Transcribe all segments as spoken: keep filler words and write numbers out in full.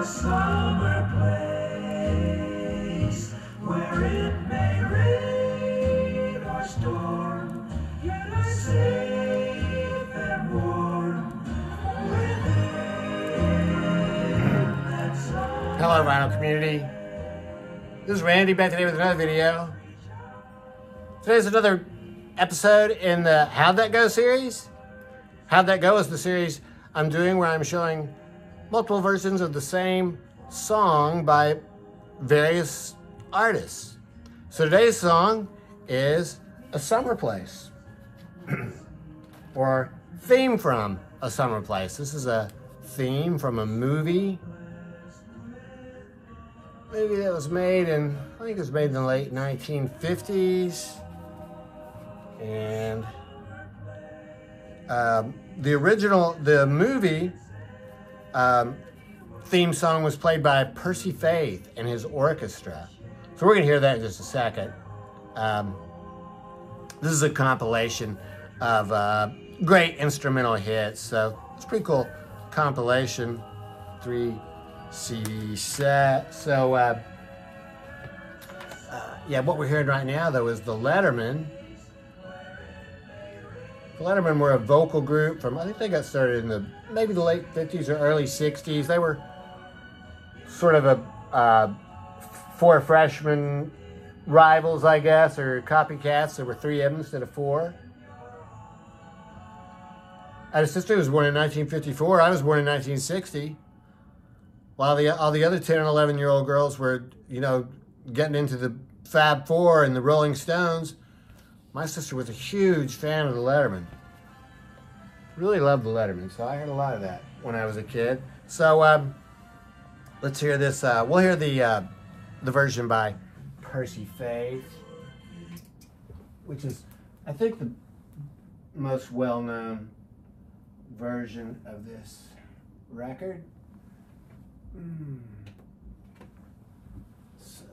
a summer place where it may rain or storm, yet I safe and warm within that summer. Hello, vinyl community. This is Randy back today with another video. Today's another episode in the How'd That Go series. How'd That Go is the series I'm doing where I'm showing multiple versions of the same song by various artists. So today's song is A Summer Place, or theme from A Summer Place. This is a theme from a movie. Movie that was made in, I think it was made in the late nineteen fifties. And um, the original, the movie um, theme song was played by Percy Faith and his orchestra. So we're gonna hear that in just a second. Um, this is a compilation of uh, great instrumental hits. So it's a pretty cool compilation, three C D set. So uh, uh, yeah, what we're hearing right now though is the Letterman. The Letterman were a vocal group from, I think they got started in the maybe the late fifties or early sixties. They were sort of a uh, four freshman rivals, I guess, or copycats. There were three of them instead of four. I had a sister who was born in nineteen fifty-four. I was born in nineteen sixty. While the, all the other ten and eleven year old girls were, you know, getting into the Fab Four and the Rolling Stones, my sister was a huge fan of the Letterman. Really loved the Letterman, so I heard a lot of that when I was a kid. So um, let's hear this. Uh, we'll hear the uh, the version by Percy Faith, which is, I think, the most well-known version of this record. Mm. So,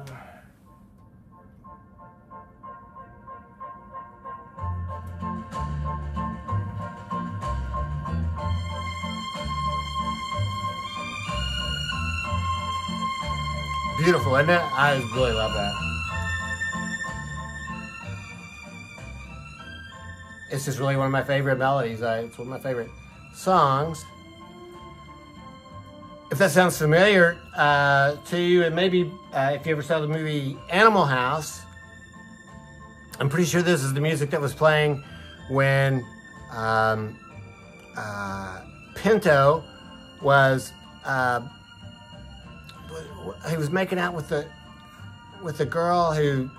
beautiful, isn't it? I really love that. It's just really one of my favorite melodies. I, it's one of my favorite songs. If that sounds familiar uh, to you, and maybe uh, if you ever saw the movie Animal House, I'm pretty sure this is the music that was playing when um, uh, Pinto was uh, he was making out with the with the girl who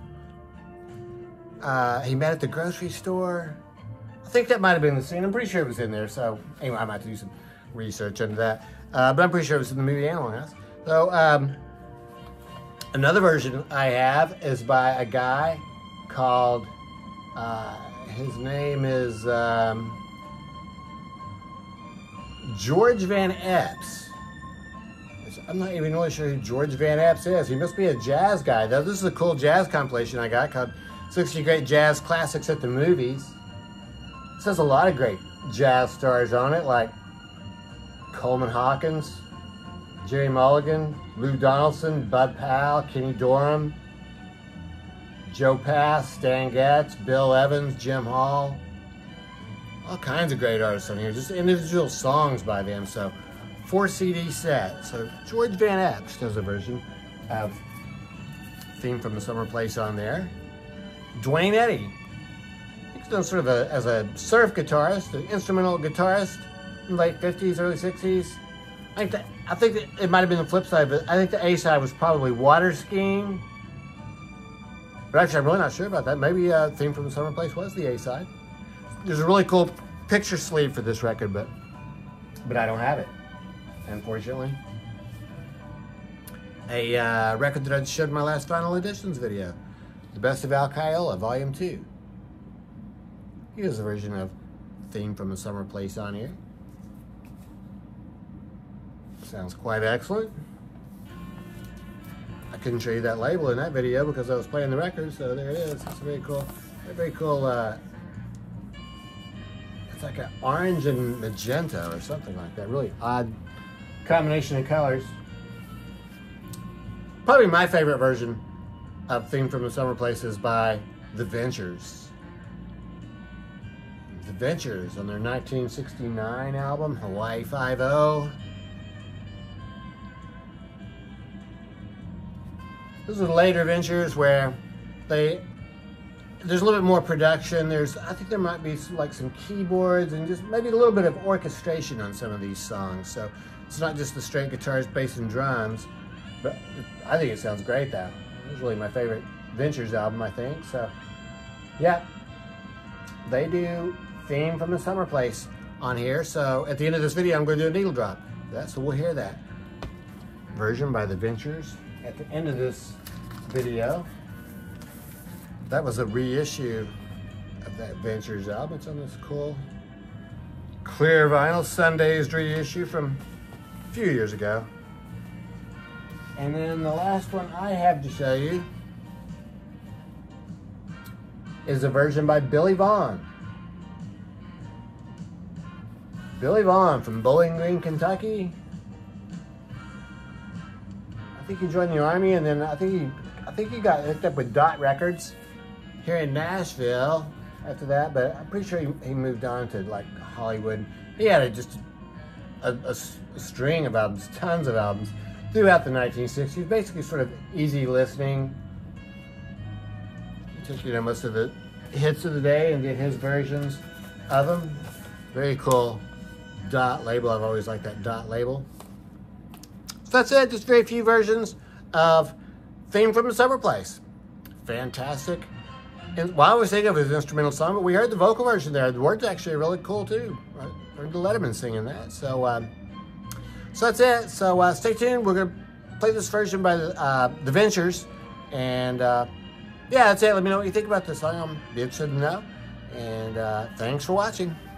uh, he met at the grocery store. I think that might have been the scene. I'm pretty sure it was in there. So anyway, I might have to do some research into that. Uh, but I'm pretty sure it was in the movie Animal House. So um, another version I have is by a guy called, uh, his name is um, George Van Epps. I'm not even really sure who George Van Epps is. He must be a jazz guy, though. This is a cool jazz compilation I got called sixty Great Jazz Classics at the Movies. It says a lot of great jazz stars on it, like Coleman Hawkins, Jerry Mulligan, Lou Donaldson, Bud Powell, Kenny Dorham, Joe Pass, Stan Getz, Bill Evans, Jim Hall. All kinds of great artists on here, just individual songs by them. So four C D set. So George Van Epps does a version of Theme from the Summer Place on there. Dwayne Eddy, he's done sort of a, as a surf guitarist, an instrumental guitarist in the late fifties, early sixties. I think that, I think that it might have been the flip side, but I think the A side was probably water skiing. But actually, I'm really not sure about that. Maybe uh, Theme from the Summer Place was the A side. There's a really cool picture sleeve for this record, but but I don't have it, unfortunately. A uh, record that I showed in my last Final Editions video, The Best of Al Caiola, Volume two. Here's a version of Theme from the Summer Place on here. Sounds quite excellent. I couldn't show you that label in that video because I was playing the record, so there it is. It's very cool. Very cool. Uh, it's like an orange and magenta or something like that. Really odd combination of colors. Probably my favorite version of Theme from a Summer Place is by The Ventures. The Ventures on their nineteen sixty-nine album, Hawaii Five-O. Those are the later Ventures where they, there's a little bit more production. There's, I think there might be some, like some keyboards and just maybe a little bit of orchestration on some of these songs. So it's not just the straight guitars, bass, and drums. But I think it sounds great though. It's really my favorite Ventures album, I think. So yeah, they do Theme from a Summer Place on here. So at the end of this video, I'm going to do a needle drop. That, so we'll hear that version by the Ventures at the end of this video. That was a reissue of that Ventures album. It's on this cool clear vinyl Sundays reissue from a few years ago. And then the last one I have to show you is a version by Billy Vaughn. Billy Vaughn from Bowling Green, Kentucky. I think he joined the Army, and then I think he, I think he got hooked up with Dot Records here in Nashville after that. But I'm pretty sure he, he moved on to like Hollywood. He had a, just a, a, a string of albums, tons of albums throughout the nineteen sixties. Basically, sort of easy listening. He took, you know, most of the hits of the day and did his versions of them. Very cool Dot label. I've always liked that Dot label. So that's it. Just very few versions of Theme from a Summer Place. Fantastic. And well, I always think of it as an instrumental song, but we heard the vocal version there. The words actually are really cool too. I heard the Letterman singing that. So, um, so that's it. So uh, stay tuned. We're gonna play this version by the, uh, the Ventures, and uh, yeah, that's it. Let me know what you think about this song. I'm interested to know. And uh, thanks for watching.